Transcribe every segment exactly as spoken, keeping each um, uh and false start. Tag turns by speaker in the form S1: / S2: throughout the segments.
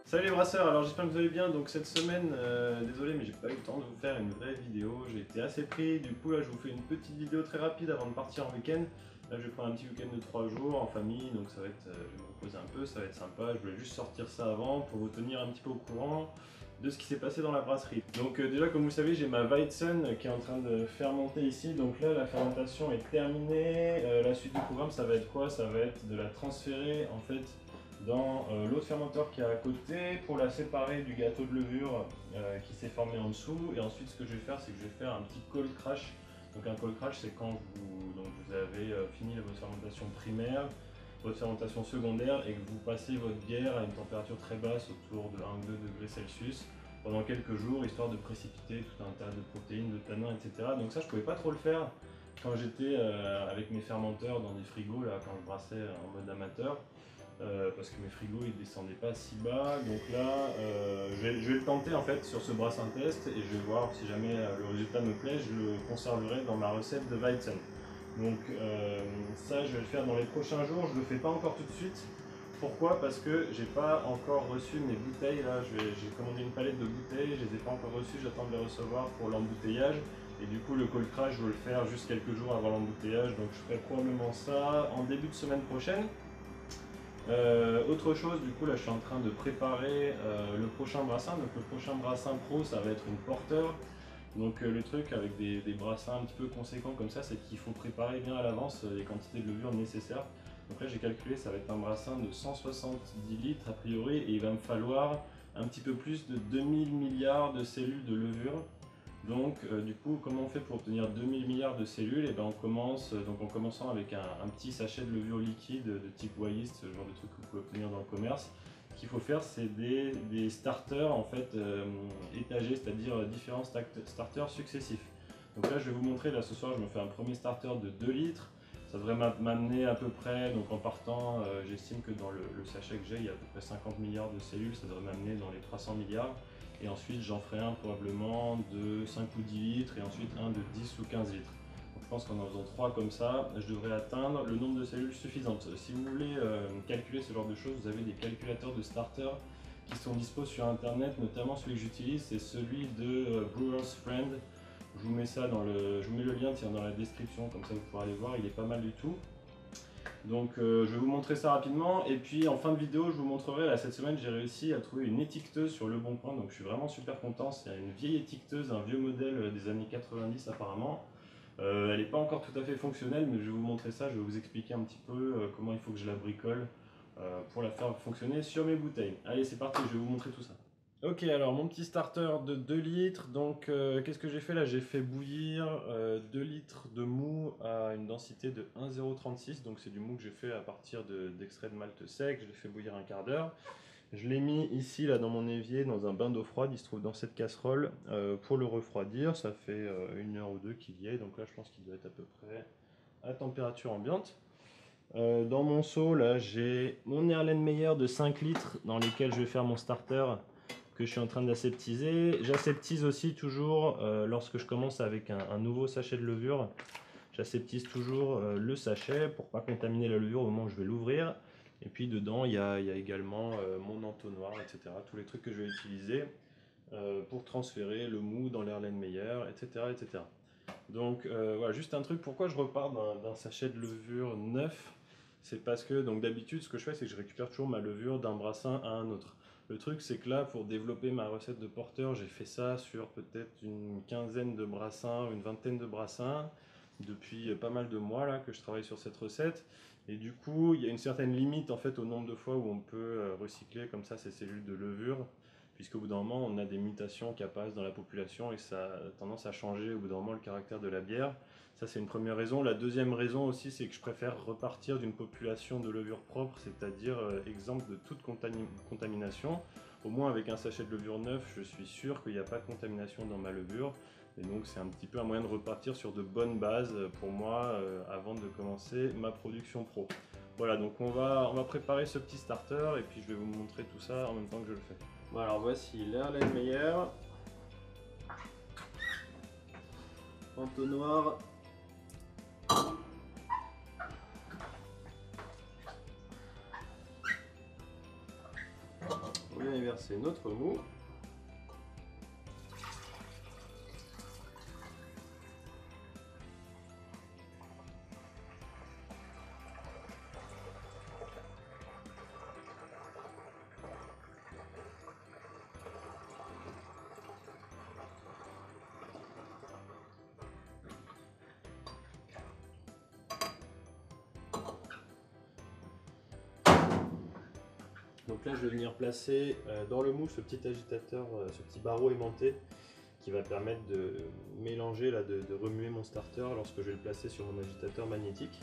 S1: Salut les brasseurs, alors j'espère que vous allez bien. Donc cette semaine, euh, désolé mais j'ai pas eu le temps de vous faire une vraie vidéo, j'ai été assez pris, du coup là je vous fais une petite vidéo très rapide avant de partir en week-end. Là je vais prendre un petit week-end de trois jours en famille, donc ça va être, euh, je vais me reposer un peu, ça va être sympa. Je voulais juste sortir ça avant pour vous tenir un petit peu au courant de ce qui s'est passé dans la brasserie. Donc euh, déjà comme vous savez j'ai ma Weizen qui est en train de fermenter ici, donc là la fermentation est terminée. Euh, la suite du programme ça va être quoi? Ça va être de la transférer en fait dans euh, l'autre fermenteur qui est à côté pour la séparer du gâteau de levure euh, qui s'est formé en dessous. Et ensuite ce que je vais faire c'est que je vais faire un petit cold crash. Donc un cold crash c'est quand vous, donc vous avez euh, fini votre fermentation primaire, votre fermentation secondaire et que vous passez votre bière à une température très basse autour de un ou deux degrés Celsius pendant quelques jours histoire de précipiter tout un tas de protéines, de tanins, et cetera. Donc ça je pouvais pas trop le faire quand j'étais euh, avec mes fermenteurs dans des frigos là, quand je brassais en mode amateur. Euh, parce que mes frigos ils descendaient pas si bas, donc là euh, je, vais, je vais le tenter en fait sur ce brassin test et je vais voir si jamais euh, le résultat me plaît, je le conserverai dans ma recette de Weizen. Donc euh, ça je vais le faire dans les prochains jours, je le fais pas encore tout de suite. Pourquoi? Parce que j'ai pas encore reçu mes bouteilles là, j'ai commandé une palette de bouteilles, je les ai pas encore reçues, j'attends de les recevoir pour l'embouteillage. Et du coup le cold crash je veux le faire juste quelques jours avant l'embouteillage, donc je ferai probablement ça en début de semaine prochaine. Euh, autre chose, du coup là je suis en train de préparer euh, le prochain brassin. Donc le prochain brassin pro ça va être une porteur. Donc euh, le truc avec des, des brassins un petit peu conséquents comme ça, c'est qu'il faut préparer bien à l'avance les quantités de levure nécessaires. Donc là j'ai calculé, ça va être un brassin de cent soixante-dix litres a priori et il va me falloir un petit peu plus de deux mille milliards de cellules de levure. Donc euh, du coup comment on fait pour obtenir deux mille milliards de cellules? Et ben on commence euh, donc en commençant avec un, un petit sachet de levure liquide de type Wyeast, ce genre de truc que vous pouvez obtenir dans le commerce. Ce qu'il faut faire c'est des, des starters en fait euh, étagés, c'est-à-dire différents starters successifs. Donc là je vais vous montrer, là ce soir je me fais un premier starter de deux litres. Ça devrait m'amener à peu près, donc en partant, euh, j'estime que dans le, le sachet que j'ai, il y a à peu près cinquante milliards de cellules, ça devrait m'amener dans les trois cents milliards. Et ensuite j'en ferai un probablement de cinq ou dix litres et ensuite un de dix ou quinze litres. Donc je pense qu'en en faisant trois comme ça, je devrais atteindre le nombre de cellules suffisantes. Si vous voulez euh, calculer ce genre de choses, vous avez des calculateurs de starter qui sont dispo sur internet, notamment celui que j'utilise, c'est celui de euh, Brewer's Friend. Je vous mets ça dans le, je vous mets le lien tiens, dans la description, comme ça vous pourrez aller voir, il est pas mal du tout. Donc euh, je vais vous montrer ça rapidement et puis en fin de vidéo je vous montrerai, là cette semaine j'ai réussi à trouver une étiqueteuse sur Le Bon Coin, donc je suis vraiment super content. C'est une vieille étiqueteuse, un vieux modèle des années quatre-vingt-dix apparemment. Euh, elle n'est pas encore tout à fait fonctionnelle mais je vais vous montrer ça, je vais vous expliquer un petit peu euh, comment il faut que je la bricole euh, pour la faire fonctionner sur mes bouteilles. Allez c'est parti, je vais vous montrer tout ça. Ok, alors mon petit starter de deux litres, donc euh, qu'est-ce que j'ai fait là? J'ai fait bouillir euh, deux litres de mou à une densité de un virgule zéro trente-six, donc c'est du mou que j'ai fait à partir d'extrait de, de malt sec, je l'ai fait bouillir un quart d'heure. Je l'ai mis ici là dans mon évier, dans un bain d'eau froide, il se trouve dans cette casserole, euh, pour le refroidir. Ça fait euh, une heure ou deux qu'il y est, donc là je pense qu'il doit être à peu près à température ambiante. Euh, dans mon seau là j'ai mon Erlenmeyer de cinq litres dans lequel je vais faire mon starter, que je suis en train d'aseptiser. J'aseptise aussi toujours euh, lorsque je commence avec un, un nouveau sachet de levure. J'aseptise toujours euh, le sachet pour pas contaminer la levure au moment où je vais l'ouvrir. Et puis dedans il y a, il y a également euh, mon entonnoir, et cetera. Tous les trucs que je vais utiliser euh, pour transférer le mou dans l'Erlenmeyer, et cetera, et cetera. Donc euh, voilà, juste un truc, pourquoi je repars d'un sachet de levure neuf? C'est parce que donc d'habitude ce que je fais c'est que je récupère toujours ma levure d'un brassin à un autre. Le truc c'est que là pour développer ma recette de porteur j'ai fait ça sur peut-être une quinzaine de brassins, une vingtaine de brassins depuis pas mal de mois là que je travaille sur cette recette. Et du coup il y a une certaine limite en fait au nombre de fois où on peut recycler comme ça ces cellules de levure, puisqu'au bout d'un moment on a des mutations qui apparaissent dans la population et ça a tendance à changer au bout d'un moment le caractère de la bière. Ça c'est une première raison. La deuxième raison aussi c'est que je préfère repartir d'une population de levure propre, c'est-à-dire euh, exempte de toute contamination. Au moins avec un sachet de levure neuf je suis sûr qu'il n'y a pas de contamination dans ma levure. Et donc c'est un petit peu un moyen de repartir sur de bonnes bases pour moi euh, avant de commencer ma production pro. Voilà, donc on va, on va préparer ce petit starter et puis je vais vous montrer tout ça en même temps que je le fais. Bon alors voici l'Erlenmeyer, entonnoir, oui, verser notre mou. Donc là, je vais venir placer euh, dans le mou ce petit agitateur, euh, ce petit barreau aimanté qui va permettre de mélanger, là, de, de remuer mon starter lorsque je vais le placer sur mon agitateur magnétique.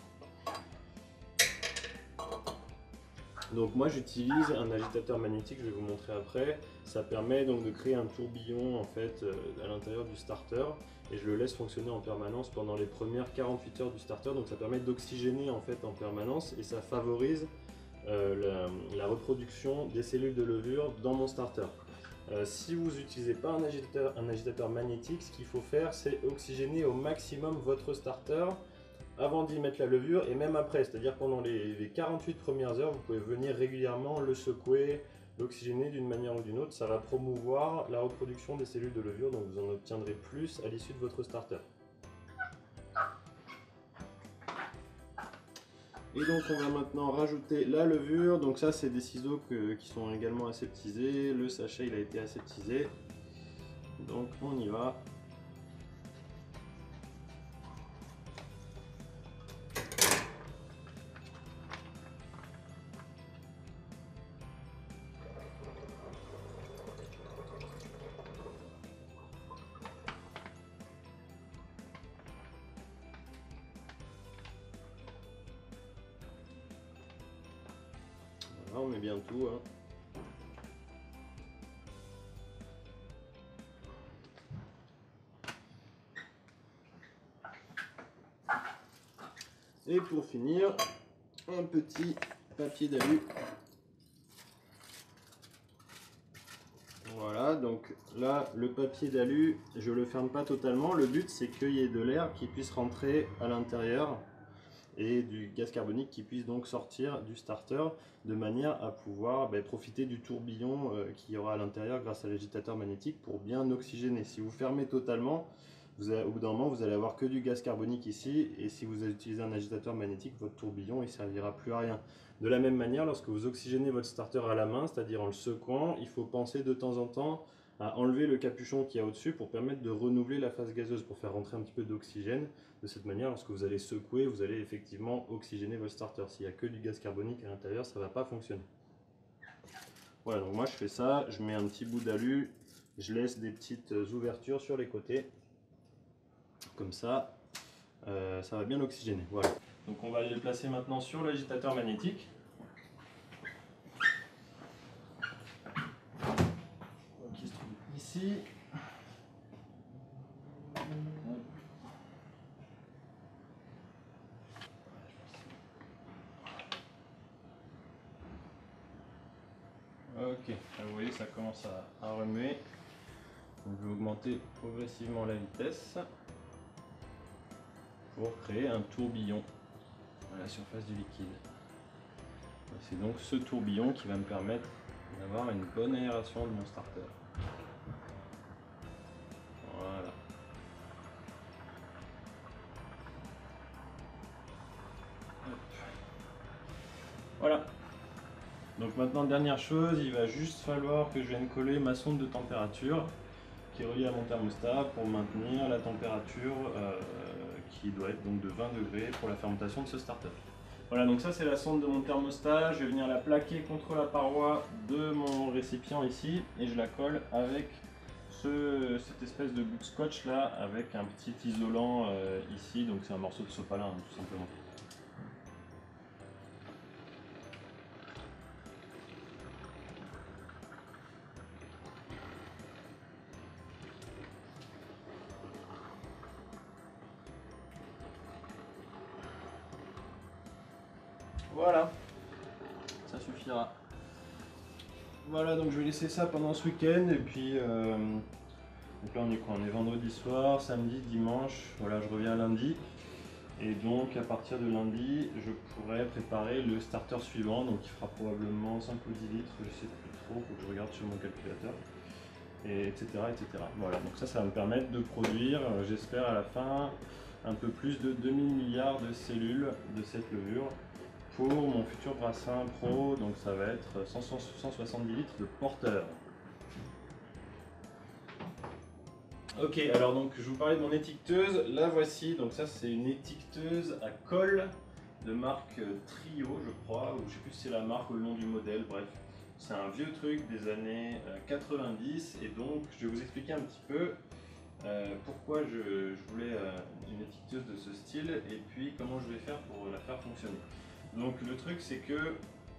S1: Donc moi j'utilise un agitateur magnétique, je vais vous montrer après. Ça permet donc de créer un tourbillon en fait euh, à l'intérieur du starter et je le laisse fonctionner en permanence pendant les premières quarante-huit heures du starter. Donc ça permet d'oxygéner en fait en permanence et ça favorise euh, la, la reproduction des cellules de levure dans mon starter. Euh, si vous n'utilisez pas un agitateur, un agitateur magnétique, ce qu'il faut faire c'est oxygéner au maximum votre starter avant d'y mettre la levure et même après, c'est-à-dire pendant les, les quarante-huit premières heures, vous pouvez venir régulièrement le secouer, l'oxygéner d'une manière ou d'une autre. Ça va promouvoir la reproduction des cellules de levure, donc vous en obtiendrez plus à l'issue de votre starter. Et donc on va maintenant rajouter la levure. Donc ça c'est des ciseaux que, qui sont également aseptisés. Le sachet il a été aseptisé. Donc on y va. On met bien tout. Hein. Et pour finir, un petit papier d'alu. Voilà, donc là, le papier d'alu, je le ferme pas totalement. Le but, c'est qu'il y ait de l'air qui puisse rentrer à l'intérieur et du gaz carbonique qui puisse donc sortir du starter de manière à pouvoir bah, profiter du tourbillon euh, qu'il y aura à l'intérieur grâce à l'agitateur magnétique pour bien oxygéner. Si vous fermez totalement, vous allez, au bout d'un moment vous allez avoir que du gaz carbonique ici et si vous utilisez un agitateur magnétique, votre tourbillon il servira plus à rien. De la même manière, lorsque vous oxygénez votre starter à la main, c'est-à-dire en le secouant, il faut penser de temps en temps à enlever le capuchon qu'il y a au-dessus pour permettre de renouveler la phase gazeuse, pour faire rentrer un petit peu d'oxygène. De cette manière, lorsque vous allez secouer, vous allez effectivement oxygéner votre starter. S'il n'y a que du gaz carbonique à l'intérieur, ça ne va pas fonctionner. Voilà, donc moi je fais ça, je mets un petit bout d'alu, je laisse des petites ouvertures sur les côtés. Comme ça, euh, ça va bien oxygéner. Voilà. Donc on va aller le placer maintenant sur l'agitateur magnétique. Qui se trouve ici. Ok, là, vous voyez ça commence à, à remuer. Donc, je vais augmenter progressivement la vitesse pour créer un tourbillon à la surface du liquide. C'est donc ce tourbillon qui va me permettre d'avoir une bonne aération de mon starter. Voilà. Hop. Voilà. Donc maintenant, dernière chose, il va juste falloir que je vienne coller ma sonde de température qui est reliée à mon thermostat pour maintenir la température euh, qui doit être donc de vingt degrés pour la fermentation de ce starter. Voilà, donc ça c'est la sonde de mon thermostat. Je vais venir la plaquer contre la paroi de mon récipient ici et je la colle avec ce, cette espèce de bout de scotch là avec un petit isolant euh, ici. Donc c'est un morceau de sopalin hein, tout simplement. Voilà, ça suffira. Voilà, donc je vais laisser ça pendant ce week-end et puis euh, donc là on est quoi? On est vendredi soir, samedi, dimanche. Voilà, je reviens lundi Et donc à partir de lundi, je pourrais préparer le starter suivant, donc il fera probablement cinq ou dix litres, je sais plus trop, faut que je regarde sur mon calculateur, et etc. etc. Voilà, donc ça, ça va me permettre de produire, euh, j'espère à la fin, un peu plus de deux mille milliards de cellules de cette levure pour mon futur brassin pro, donc ça va être cent soixante-dix litres de porteur. Ok, alors donc je vous parlais de mon étiqueteuse, la voici, donc ça c'est une étiqueteuse à colle de marque Trio je crois, ou je sais plus si c'est la marque ou le nom du modèle, bref. C'est un vieux truc des années quatre-vingt-dix et donc je vais vous expliquer un petit peu euh, pourquoi je, je voulais euh, une étiqueteuse de ce style et puis comment je vais faire pour la faire fonctionner. Donc le truc c'est que,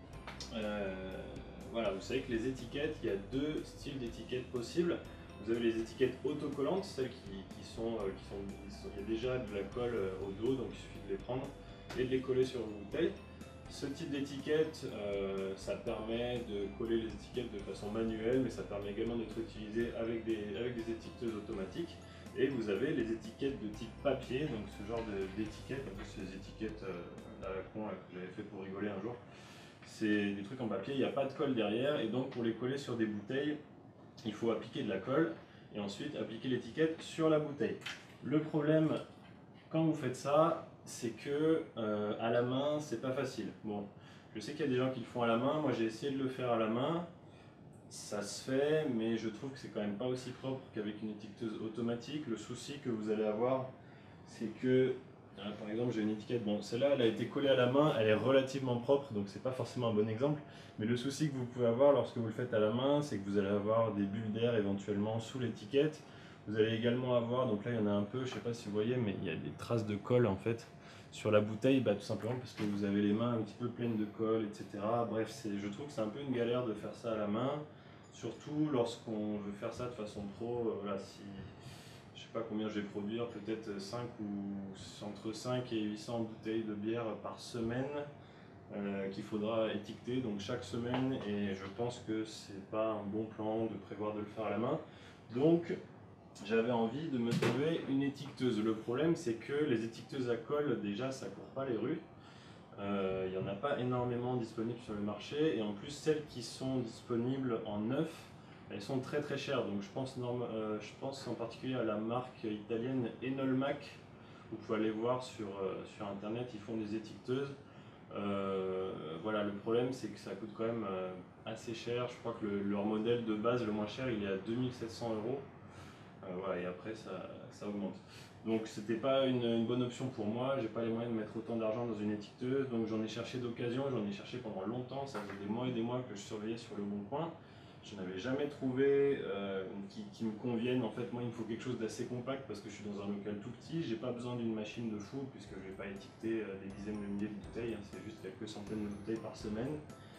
S1: euh, voilà, vous savez que les étiquettes, il y a deux styles d'étiquettes possibles. Vous avez les étiquettes autocollantes, celles qui, qui, sont, euh, qui, sont, qui sont... Il y a déjà de la colle euh, au dos, donc il suffit de les prendre et de les coller sur une bouteille. Ce type d'étiquette, euh, ça permet de coller les étiquettes de façon manuelle, mais ça permet également d'être utilisé avec des, avec des étiqueteuses automatiques. Et vous avez les étiquettes de type papier, donc ce genre d'étiquettes, un peu ces étiquettes euh, à la con là, que j'avais fait pour rigoler un jour. C'est des trucs en papier, il n'y a pas de colle derrière, et donc pour les coller sur des bouteilles, il faut appliquer de la colle et ensuite appliquer l'étiquette sur la bouteille. Le problème quand vous faites ça, c'est que euh, à la main, c'est pas facile. Bon, je sais qu'il y a des gens qui le font à la main, moi j'ai essayé de le faire à la main, ça se fait, mais je trouve que c'est quand même pas aussi propre qu'avec une étiqueteuse automatique. Le souci que vous allez avoir, c'est que, là, par exemple, j'ai une étiquette, bon, celle-là, elle a été collée à la main, elle est relativement propre, donc c'est pas forcément un bon exemple. Mais le souci que vous pouvez avoir lorsque vous le faites à la main, c'est que vous allez avoir des bulles d'air éventuellement sous l'étiquette. Vous allez également avoir, donc là il y en a un peu, je sais pas si vous voyez, mais il y a des traces de colle en fait sur la bouteille, bah, tout simplement parce que vous avez les mains un petit peu pleines de colle, et cetera. Bref, je trouve que c'est un peu une galère de faire ça à la main, surtout lorsqu'on veut faire ça de façon pro. Euh, voilà, si je sais pas combien je vais produire, peut-être cinq ou entre cinq et huit cents bouteilles de bière par semaine. Euh, qu'il faudra étiqueter donc chaque semaine, et je pense que c'est pas un bon plan de prévoir de le faire à la main. Donc j'avais envie de me trouver une étiqueteuse. Le problème c'est que les étiqueteuses à colle, déjà ça court pas les rues. Euh, il n'y en a pas énormément disponibles sur le marché, et en plus celles qui sont disponibles en neuf, elles sont très très chères. Donc je pense, euh, je pense en particulier à la marque italienne Enolmac. Vous pouvez aller voir sur, euh, sur internet, ils font des étiqueteuses. Euh, voilà, le problème c'est que ça coûte quand même euh, assez cher. Je crois que le, leur modèle de base le moins cher il est à deux mille sept cents euros. Euh, voilà, et après ça, ça augmente. Donc c'était pas une, une bonne option pour moi, j'ai pas les moyens de mettre autant d'argent dans une étiqueteuse, donc j'en ai cherché d'occasion, j'en ai cherché pendant longtemps, ça faisait des mois et des mois que je surveillais sur le bon coin. Je n'avais jamais trouvé euh, qui, qui me convienne. En fait, moi il me faut quelque chose d'assez compact parce que je suis dans un local tout petit, j'ai pas besoin d'une machine de fou puisque je vais pas étiqueter euh, des dizaines de milliers de bouteilles, hein, c'est juste quelques centaines de bouteilles par semaine.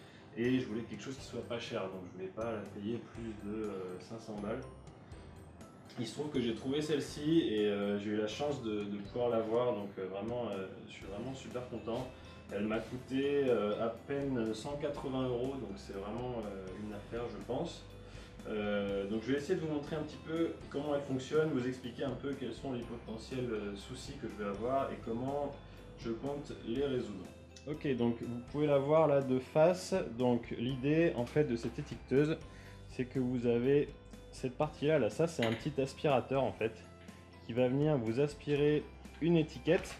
S1: Et je voulais quelque chose qui soit pas cher, donc je voulais pas la payer plus de euh, cinq cents balles. Il se trouve que j'ai trouvé celle-ci et euh, j'ai eu la chance de, de pouvoir l'avoir, donc euh, vraiment, euh, je suis vraiment super content. Elle m'a coûté euh, à peine cent quatre-vingts euros, donc c'est vraiment euh, une affaire, je pense. Euh, donc je vais essayer de vous montrer un petit peu comment elle fonctionne, vous expliquer un peu quels sont les potentiels euh, soucis que je vais avoir et comment je compte les résoudre. Ok, donc vous pouvez la voir là de face. Donc l'idée en fait de cette étiqueteuse, c'est que vous avez cette partie là, là ça c'est un petit aspirateur en fait, qui va venir vous aspirer une étiquette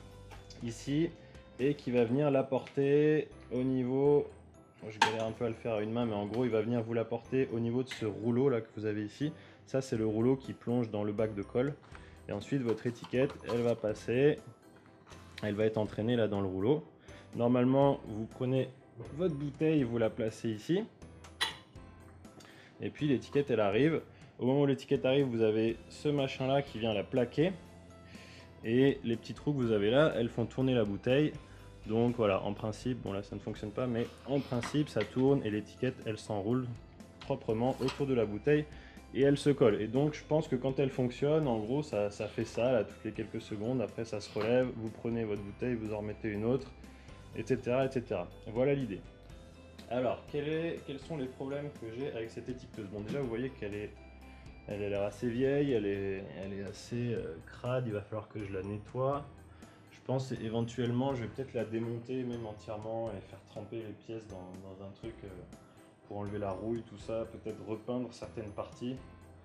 S1: ici et qui va venir la porter au niveau, je galère un peu à le faire à une main, mais en gros il va venir vous la porter au niveau de ce rouleau là que vous avez ici. Ça c'est le rouleau qui plonge dans le bac de colle, et ensuite votre étiquette elle va passer, elle va être entraînée là dans le rouleau. Normalement vous prenez votre bouteille, vous la placez ici, et puis l'étiquette elle arrive. Au moment où l'étiquette arrive, vous avez ce machin là qui vient la plaquer, et les petits trous que vous avez là, elles font tourner la bouteille. Donc voilà, en principe, bon là ça ne fonctionne pas, mais en principe ça tourne et l'étiquette elle s'enroule proprement autour de la bouteille et elle se colle. Et donc je pense que quand elle fonctionne, en gros ça, ça fait ça là toutes les quelques secondes. Après ça se relève, vous prenez votre bouteille, vous en remettez une autre, et cetera et cetera. Voilà l'idée. Alors quel est, quels sont les problèmes que j'ai avec cette étiqueteuse? Bon déjà vous voyez qu'elle est Elle a l'air assez vieille, elle est, elle est assez euh, crade, il va falloir que je la nettoie. Je pense éventuellement je vais peut-être la démonter même entièrement et faire tremper les pièces dans, dans un truc euh, pour enlever la rouille, tout ça, peut-être repeindre certaines parties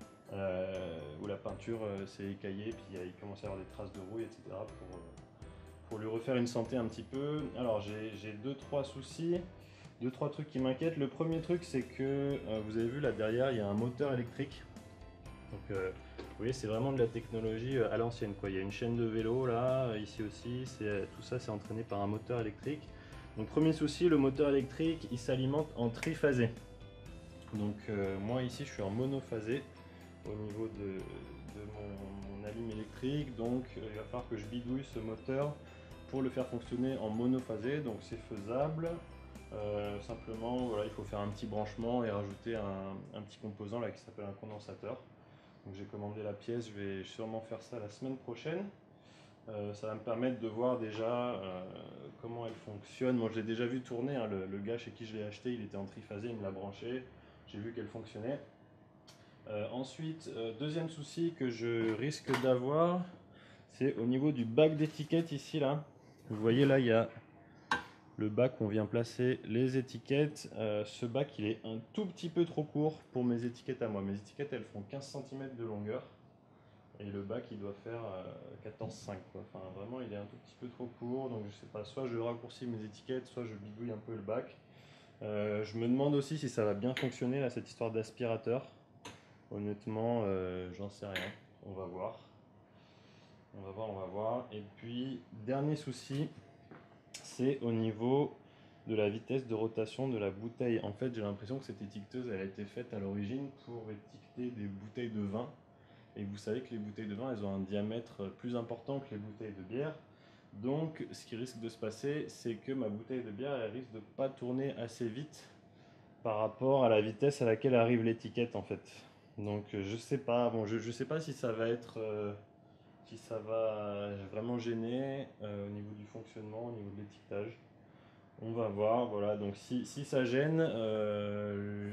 S1: euh, où la peinture euh, s'est écaillée, puis il commence à y avoir des traces de rouille, et cetera pour, euh, pour lui refaire une santé un petit peu. Alors j'ai deux trois soucis, deux trois trucs qui m'inquiètent. Le premier truc c'est que euh, vous avez vu là derrière il y a un moteur électrique. Donc euh, vous voyez c'est vraiment de la technologie à l'ancienne quoi. Il y a une chaîne de vélo là, ici aussi, tout ça c'est entraîné par un moteur électrique. Donc premier souci, le moteur électrique il s'alimente en triphasé. Donc euh, moi ici je suis en monophasé au niveau de, de mon, mon alim électrique, donc euh, il va falloir que je bidouille ce moteur pour le faire fonctionner en monophasé, donc c'est faisable. Euh, simplement voilà, il faut faire un petit branchement et rajouter un, un petit composant là qui s'appelle un condensateur. Donc j'ai commandé la pièce, je vais sûrement faire ça la semaine prochaine. Euh, ça va me permettre de voir déjà euh, comment elle fonctionne. Moi je l'ai déjà vu tourner, hein, le, le gars chez qui je l'ai acheté il était en triphasé, il me l'a branché, j'ai vu qu'elle fonctionnait. Euh, ensuite, euh, deuxième souci que je risque d'avoir, c'est au niveau du bac d'étiquettes ici là. Vous voyez là il y a le bac où on vient placer les étiquetes. Euh, ce bac il est un tout petit peu trop court pour mes étiquettes à moi. Mes étiquettes elles font quinze centimètres de longueur. Et le bac il doit faire euh, quatorze virgule cinq quoi. Enfin vraiment il est un tout petit peu trop court, donc je sais pas, soit je raccourcis mes étiquettes, soit je bidouille un peu le bac. Euh, je me demande aussi si ça va bien fonctionner là, cette histoire d'aspirateur. Honnêtement euh, j'en sais rien, on va voir. On va voir, on va voir. Et puis dernier souci, c'est au niveau de la vitesse de rotation de la bouteille. En fait j'ai l'impression que cette étiqueteuse elle a été faite à l'origine pour étiqueter des bouteilles de vin. Et vous savez que les bouteilles de vin, elles ont un diamètre plus important que les bouteilles de bière. Donc, ce qui risque de se passer, c'est que ma bouteille de bière, elle risque de pas tourner assez vite par rapport à la vitesse à laquelle arrive l'étiquette, en fait. Donc, je sais pas. Bon, je, je sais pas si ça va être, euh, si ça va vraiment gêner euh, au niveau du fonctionnement, au niveau de l'étiquetage. On va voir. Voilà. Donc, si, si ça gêne. Euh,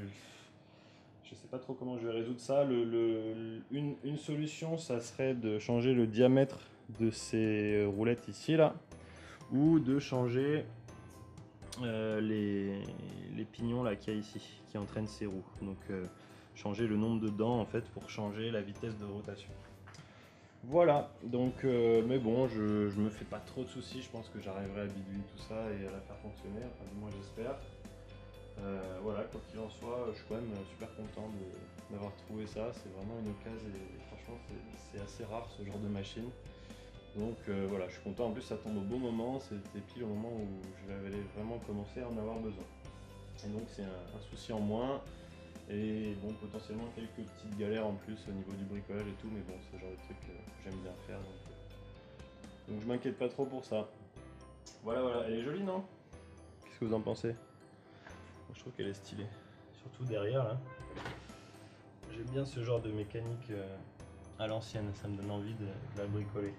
S1: Je sais pas trop comment je vais résoudre ça. Le, le, une, une solution, ça serait de changer le diamètre de ces roulettes ici, là, ou de changer euh, les, les pignons là qu'il y a ici, qui entraînent ces roues. Donc euh, changer le nombre de dents en fait pour changer la vitesse de rotation. Voilà, donc, euh, mais bon, je, je me fais pas trop de soucis. Je pense que j'arriverai à bidouiller tout ça et à la faire fonctionner. Enfin, du moins, j'espère. Euh, voilà, quoi qu'il en soit, je suis quand même super content d'avoir trouvé ça. C'est vraiment une occasion et, et franchement, c'est assez rare ce genre de machine. Donc euh, voilà, je suis content. En plus, ça tombe au bon moment. C'était pile au moment où je vais vraiment commencer à en avoir besoin. Et donc, c'est un, un souci en moins. Et bon, potentiellement quelques petites galères en plus au niveau du bricolage et tout. Mais bon, c'est le genre de truc que j'aime bien faire. Donc, euh, donc je m'inquiète pas trop pour ça. Voilà, voilà. Elle est jolie, non? Qu'est-ce que vous en pensez? Je trouve qu'elle est stylée, surtout derrière là. J'aime bien ce genre de mécanique euh, à l'ancienne, ça me donne envie de, de la bricoler.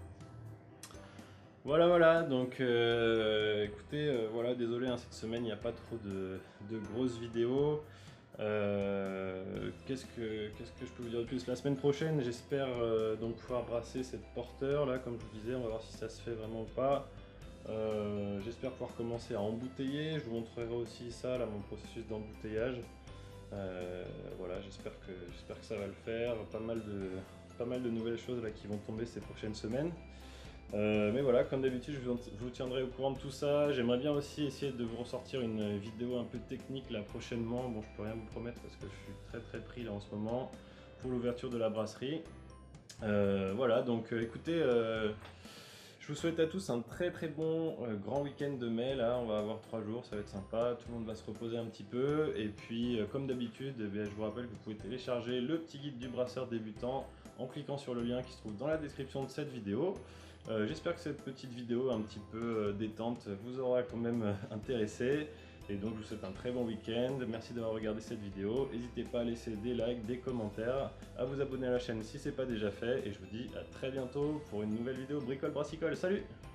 S1: Voilà, voilà, donc euh, écoutez, euh, voilà, désolé, hein, cette semaine il n'y a pas trop de, de grosses vidéos. Euh, Qu'est-ce que qu'est-ce que je peux vous dire de plus? La semaine prochaine, j'espère euh, donc pouvoir brasser cette porteur là, comme je vous disais, on va voir si ça se fait vraiment ou pas. Euh, j'espère pouvoir commencer à embouteiller. Je vous montrerai aussi ça, là, mon processus d'embouteillage. Euh, voilà, j'espère que, j'espère que ça va le faire. Pas mal de, pas mal de nouvelles choses là, qui vont tomber ces prochaines semaines. Euh, mais voilà, comme d'habitude, je vous, je vous tiendrai au courant de tout ça. J'aimerais bien aussi essayer de vous ressortir une vidéo un peu technique là prochainement. Bon, je peux rien vous promettre parce que je suis très très pris là en ce moment pour l'ouverture de la brasserie. Euh, voilà, donc euh, écoutez. Euh, Je vous souhaite à tous un très très bon euh, grand week-end de mai. Là, on va avoir trois jours, ça va être sympa. Tout le monde va se reposer un petit peu. Et puis, euh, comme d'habitude, eh bien, je vous rappelle que vous pouvez télécharger le petit guide du brasseur débutant en cliquant sur le lien qui se trouve dans la description de cette vidéo. Euh, J'espère que cette petite vidéo un petit peu euh, détente vous aura quand même euh, intéressé. Et donc, je vous souhaite un très bon week-end. Merci d'avoir regardé cette vidéo. N'hésitez pas à laisser des likes, des commentaires, à vous abonner à la chaîne si ce n'est pas déjà fait. Et je vous dis à très bientôt pour une nouvelle vidéo Bricole Brassicole. Salut!